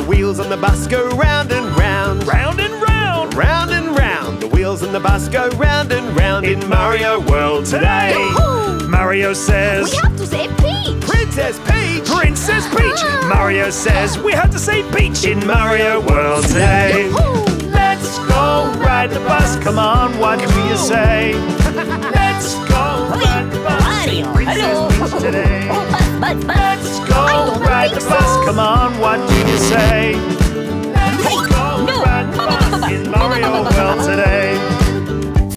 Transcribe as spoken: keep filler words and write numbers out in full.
wheels on the bus go round and round. Round and round. Round and round. The wheels on the bus go round and round in Mario World today. Yahoo! Mario says, We have to say Peach. Princess Peach. Princess Peach. Mario says, we have to say Peach in Mario World today. Yahoo! Let's go ride the bus. Come on, what do you say? Let's go ride the bus. Mario, Princess hello. Peach today. Oh, bus, bus, bus. Let's I go don't ride the think bus. so. Come on, what do you say?